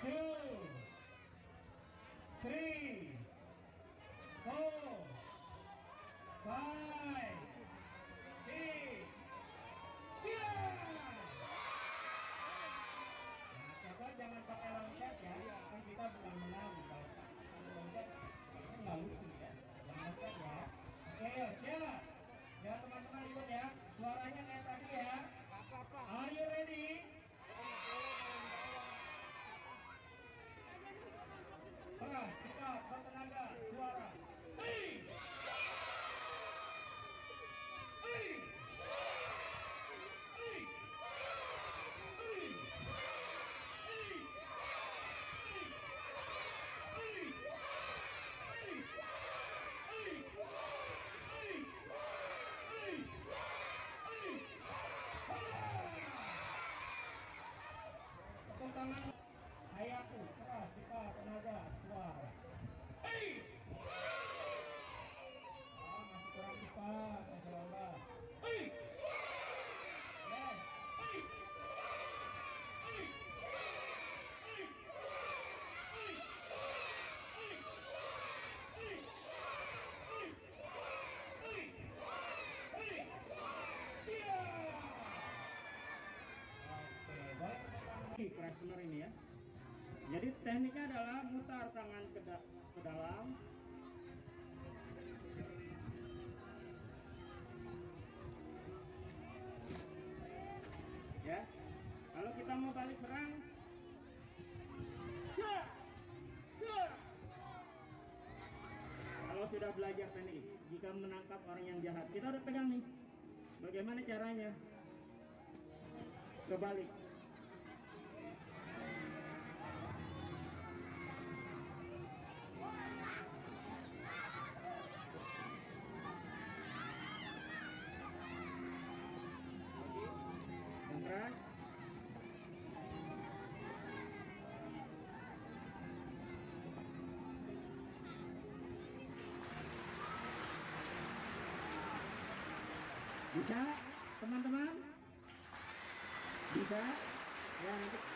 2, 3, 4, 5, 6, yeah! Nah, coba jangan pakai loncat ya, kan kita bukan menang. Kalau loncat itu nggak lucu ya, jangan loncat ya. Oke, siap. Ya teman-teman ikut ya, suaranya kayak tadi ya. Are you ready? Kita bertenaga suara. Hei! Hei! Hei! Hei! Hei! Hei! Hei! Hei! Hei! Hei! Hei! Tepuk tangan. Hayaku, keras, cepat, tenaga, suara. Hei! Masih kurang cepat, Masya Allah. Hei! Yes. Hei! Hei! Hei! Hei! Hei! Hei! Hei! Hei! Hei! Iya! Oke, baik. Keras benar ini ya. Jadi tekniknya adalah mutar tangan ke dalam. Ya. Kalau kita mau balik serang, syah, syah. Kalau sudah belajar teknik, jika menangkap orang yang jahat, kita udah pegang nih. Bagaimana caranya? Kebalik. Keras. Bisa, teman-teman? Bisa? Ya, nanti